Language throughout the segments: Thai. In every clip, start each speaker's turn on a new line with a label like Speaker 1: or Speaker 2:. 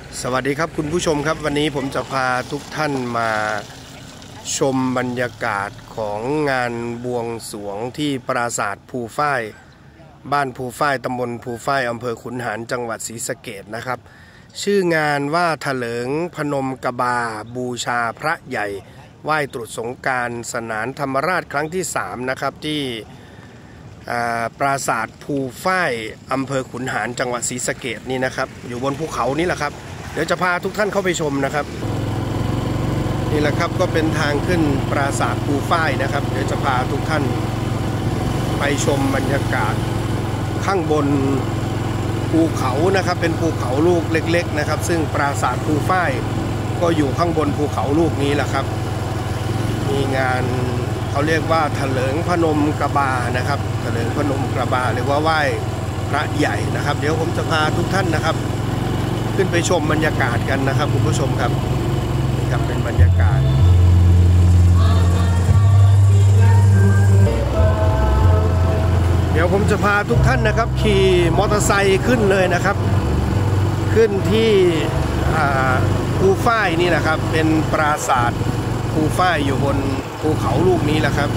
Speaker 1: สวัสดีครับคุณผู้ชมครับวันนี้ผมจะพาทุกท่านมาชมบรรยากาศของงานบวงสรวงที่ปราสาทภูฝ้ายบ้านภูฝ้ายตำบลภูฝ้ายอำเภอขุนหารจังหวัดศรีสะเกษนะครับชื่องานว่าเถลิงพนมกบาบูชาพระใหญ่ไหว้ตรุษสงกรานต์สนานธรรมราชครั้งที่3นะครับที่ปราสาทภูฝ้ายอำเภอขุนหารจังหวัดศรีสะเกษนี่นะครับอยู่บนภูเขานี่แหละครับเดี๋ยวจะพาทุกท่านเข้าไปชมนะครับนี่แหละครับก็เป็นทางขึ้นปราสาทภูฝ้ายนะครับเดี๋ยวจะพาทุกท่านไปชมบรรยากาศข้างบนภูเขานะครับเป็นภูเขาลูกเล็กๆนะครับซึ่งปราสาทภูฝ้ายก็อยู่ข้างบนภูเขาลูกนี้แหละครับมีงานเขาเรียกว่าเถลิงพนมกบานะครับเถลิงพนมกบาหรือว่าไหว้พระใหญ่นะครับเดี๋ยวผมจะพาทุกท่านนะครับขึ้นไปชมบรรยากาศกันนะครับคุณผู้ชมครับนี่ครับเป็นบรรยากาศเดี๋ยวผมจะพาทุกท่านนะครับขี่มอเตอร์ไซค์ขึ้นเลยนะครับขึ้นที่ภูฝ้ายนี่นะครับเป็นปราสาทภูฝ้ายอยู่บนภูเขาลูกนี้แหละครับ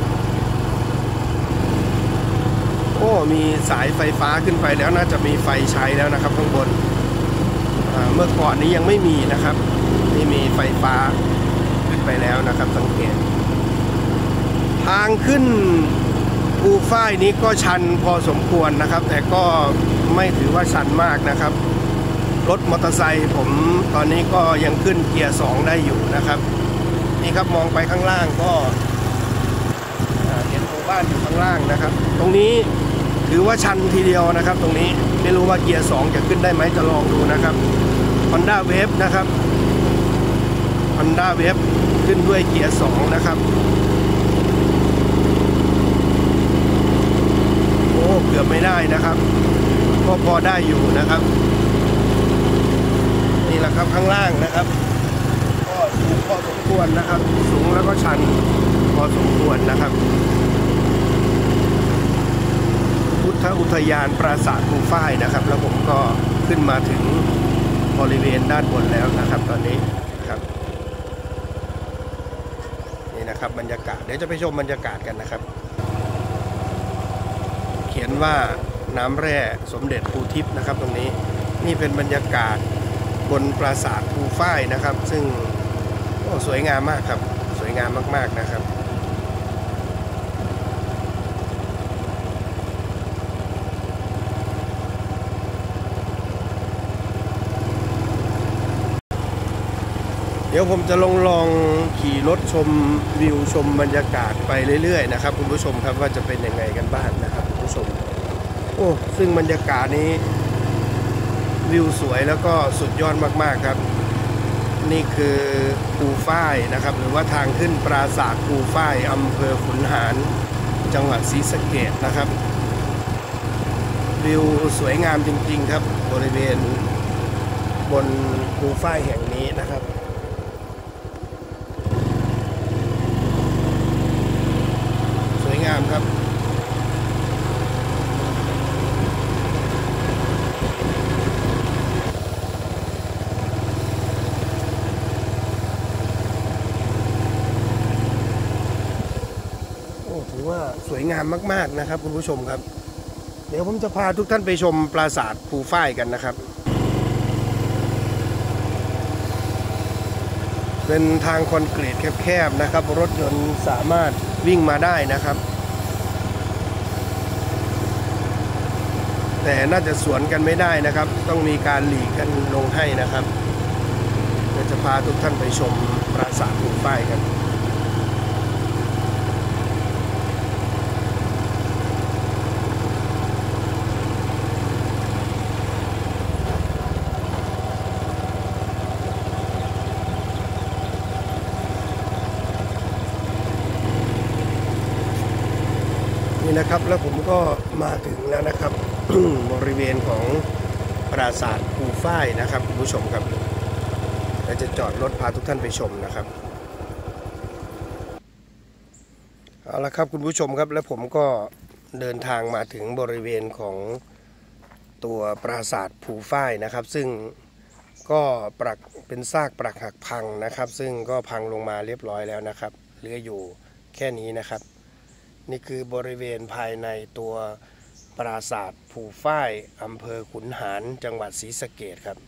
Speaker 1: โอ้มีสายไฟฟ้าขึ้นไปแล้วน่าจะมีไฟใช้แล้วนะครับข้างบนเมื่อก่อนนี้ยังไม่มีนะครับนี่มีไฟฟ้าขึ้นไปแล้วนะครับสังเกตทางขึ้นภูฝ้ายนี้ก็ชันพอสมควรนะครับแต่ก็ไม่ถือว่าชันมากนะครับรถมอเตอร์ไซค์ผมตอนนี้ก็ยังขึ้นเกียร์2ได้อยู่นะครับนี่ครับมองไปข้างล่างก็เห็นหมู่บ้านอยู่ข้างล่างนะครับตรงนี้ถือว่าชันทีเดียวนะครับตรงนี้ไม่รู้ว่าเกียร์2จะขึ้นได้ไหมจะลองดูนะครับ Honda Wave นะครับ Honda Wave ขึ้นด้วยเกียร์2นะครับโอ้เกือบไม่ได้นะครับก็พอได้อยู่นะครับนี่แหละครับข้างล่างนะครับก็สูงพอสมควรนะครับสูงแล้วก็ชันพอสมควรนะครับพุทธอุทยานปราสาทภูฝ้ายนะครับแล้วผมก็ขึ้นมาถึงบริเวณด้านบนแล้วนะครับตอนนี้ครับนี่นะครับบรรยากาศเดี๋ยวจะไปชมบรรยากาศกันนะครับเขียนว่าน้ำแร่สมเด็จภูทิพย์นะครับตรงนี้นี่เป็นบรรยากาศบนปราสาทภูฝ้ายนะครับซึ่งสวยงามมากครับสวยงามมากๆนะครับเดี๋ยวผมจะลองขี่รถชมวิวชมบรรยากาศไปเรื่อยๆนะครับคุณผู้ชมครับว่าจะเป็นยังไงกันบ้างนะครับคุณผู้ชมโอ้ซึ่งบรรยากาศนี้วิวสวยแล้วก็สุดยอดมากๆครับนี่คือภูฝ้ายนะครับหรือว่าทางขึ้นปราสาทภูฝ้ายอำเภอขุนหารจังหวัดศรีสะเกษนะครับวิวสวยงามจริงๆครับบริเวณบนภูฝ้ายแห่งนี้นะครับสวยงามครับถือว่าสวยงามมากๆนะครับคุณผู้ชมครับเดี๋ยวผมจะพาทุกท่านไปชมปราสาทภูฝ้ายกันนะครับเป็นทางคอนกรีตแคบๆนะครับรถยนต์สามารถวิ่งมาได้นะครับแต่น่าจะสวนกันไม่ได้นะครับต้องมีการหลีกกันลงให้นะครับเดี๋ยวจะพาทุกท่านไปชมปราสาทภูฝ้ายกันนี่นะครับแล้วผมก็มาถึงแล้วนะครับ บริเวณของปราสาทภูฝ้ายนะครับคุณผู้ชมครับเราจะจอดรถพาทุกท่านไปชมนะครับเอาละครับคุณผู้ชมครับแล้วผมก็เดินทางมาถึงบริเวณของ ตัวปราสาทภูฝ้ายนะครับซึ่งก็เป็นซากปรักหักพังนะครับซึ่งก็พังลงมาเรียบร้อยแล้วนะครับเหลืออยู่แค่นี้นะครับนี่คือบริเวณภายในตัวปราสาทภูฝ้ายอำเภอขุนหารจังหวัดศรีสะเกษครับ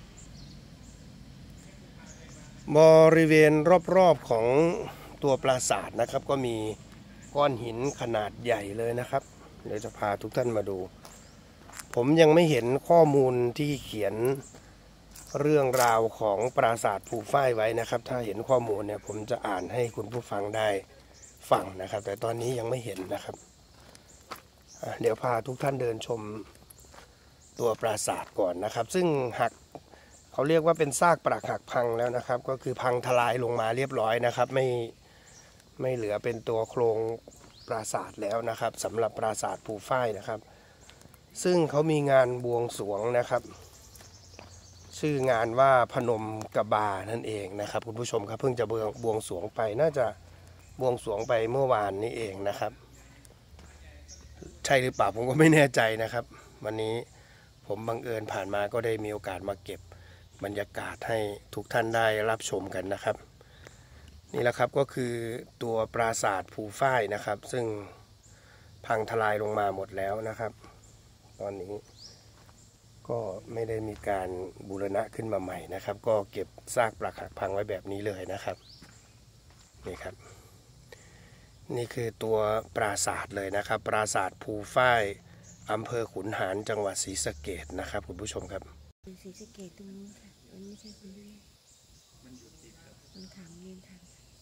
Speaker 1: บริเวณรอบๆของตัวปราสาทนะครับก็มีก้อนหินขนาดใหญ่เลยนะครับเดี๋ยวจะพาทุกท่านมาดูผมยังไม่เห็นข้อมูลที่เขียนเรื่องราวของปราสาทภูฝ้ายไว้นะครับถ้าเห็นข้อมูลเนี่ยผมจะอ่านให้คุณผู้ฟังได้ฟังนะครับแต่ตอนนี้ยังไม่เห็นนะครับเดี๋ยวพาทุกท่านเดินชมตัวปราสาทก่อนนะครับซึ่งหักเขาเรียกว่าเป็นซากปรักหักพังแล้วนะครับก็คือพังทลายลงมาเรียบร้อยนะครับไม่เหลือเป็นตัวโครงปราสาทแล้วนะครับสำหรับปราสาทภูฝ้ายนะครับซึ่งเขามีงานบวงสรวงนะครับชื่องานว่าพนมกบานั่นเองนะครับคุณผู้ชมครับเพิ่งจะบวงสรวงไปน่าจะบวงสรวงไปเมื่อวานนี้เองนะครับใช่หรือเปล่าผมก็ไม่แน่ใจนะครับวันนี้ผมบังเอิญผ่านมาก็ได้มีโอกาสมาเก็บบรรยากาศให้ทุกท่านได้รับชมกันนะครับนี่แหละครับก็คือตัวปราสาทภูฝ้ายนะครับซึ่งพังทลายลงมาหมดแล้วนะครับตอนนี้ก็ไม่ได้มีการบูรณะขึ้นมาใหม่นะครับก็เก็บซากปรักหักพังไว้แบบนี้เลยนะครับนี่ครับนี่คือตัวปราสาทเลยนะครับปราสาทภูฝ้ายอำเภอขุนหารจังหวัดศรีสะเกษนะครับคุณผู้ชมครับ
Speaker 2: ศรีสะเกษตรงนู้นค่ะมันไม่ใช่คนนี้มันอยู่ติดกับมันถามเรียนทาง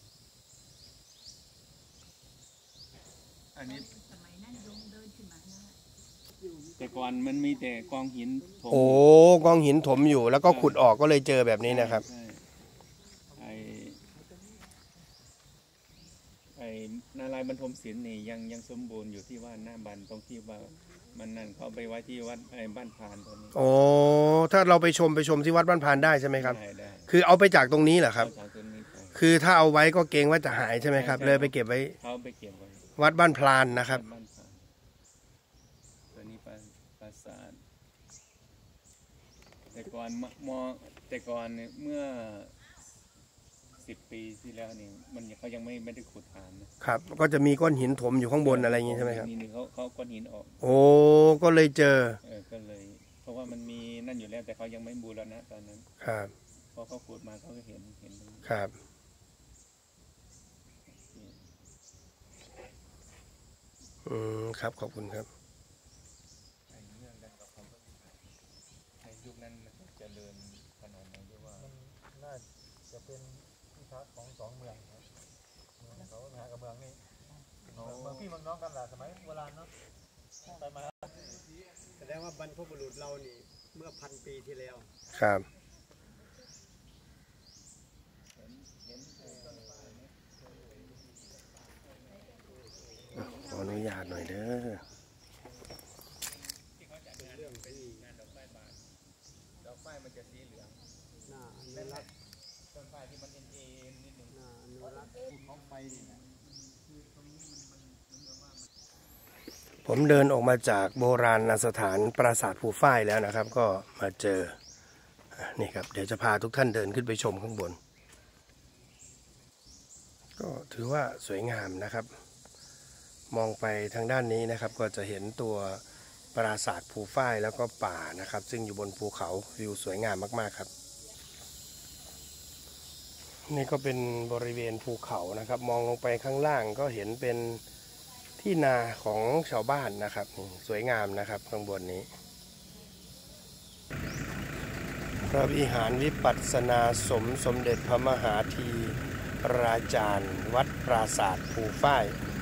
Speaker 3: อันนี้สมัยนั้นโยมเดินขึ้นมาแต่ก่อนมันมีแต่กองหินถม
Speaker 1: กองหินถมอยู่แล้วก็ขุดออกก็เลยเจอแบบนี้นะครับ
Speaker 3: ไอ้นารายณ์บรรทมศิลป์นี่ยังสมบูรณ์อยู่ที่ว่าหน้าบันตรงที่ว่ามันนั่นเขาไปไว้ที่วัดไอ้บ้านพานตรงนี้
Speaker 1: ถ้าเราไปชมที่วัดบ้านพานได้ใช่ไหมครับ
Speaker 3: ได้
Speaker 1: คือเอาไปจากตรงนี้เหรอครับคือถ้าเอาไว้ก็เกรงว่าจะหายใช่ไหมครับเลยไปเก็บไว้
Speaker 3: เขาไปเก็บไว้
Speaker 1: วัดบ้านพลานนะครับ
Speaker 3: ตัวนี้ปราสาทแต่ก่อนเมื่อ10 ปีที่แล้วนี่มันเขายังไม่ได้ขุดหา
Speaker 1: นะครับก็จะมีก้อนหินถมอยู่ข้างบนอะไรอย่างนี้ใช่ไหมครับ
Speaker 3: นี่เขาก้อนหินออก
Speaker 1: ก็เลยเจอ
Speaker 3: ก็เลยเพราะว่ามันมีนั่นอยู่แล้วแต่เขายังไม่บูรณะตอนนั้น
Speaker 1: ครับ
Speaker 3: พอเขาขุดมาเขาก็เห็น
Speaker 1: ครับครับขอบคุณครับ
Speaker 3: ในยุคนั้นมันเจริญขนาดไหนหรือว่า
Speaker 4: น่าจะเป็นที่พักของสองเมืองครับเมืองเขาหากับเมืองนี่เมืองพี่เมืองน้องกันแหละสมัยโบราณเนาะไปมา
Speaker 5: แสดงว่าบรรพบุรุษเรานี่เมื่อ1,000 ปีที่แล้ว
Speaker 1: ครับขออนุญาตหน่อยเด้อ
Speaker 3: ดอกไม้มันจะสีเหลือง
Speaker 5: น่าอนุรักษ์
Speaker 3: ต้นไม้ที่มันเอ็นนิดนึง
Speaker 5: น่าอนุรักษ์ของไฟนี่นะ
Speaker 1: ผมเดินออกมาจากโบราณสถานปราสาทภูฝ้ายแล้วนะครับก็มาเจอนี่ครับเดี๋ยวจะพาทุกท่านเดินขึ้นไปชมข้างบนก็ถือว่าสวยงามนะครับมองไปทางด้านนี้นะครับก็จะเห็นตัวปราสาทภูฝ้ายแล้วก็ป่านะครับซึ่งอยู่บนภูเขาวิวสวยงามมากๆครับนี่ก็เป็นบริเวณภูเขานะครับมองลงไปข้างล่างก็เห็นเป็นที่นาของชาวบ้านนะครับสวยงามนะครับข้างบนนี้พระวิหารวิปัสสนาสมเด็จพระมหาธีราจารย์วัดปราสาทภูฝ้าย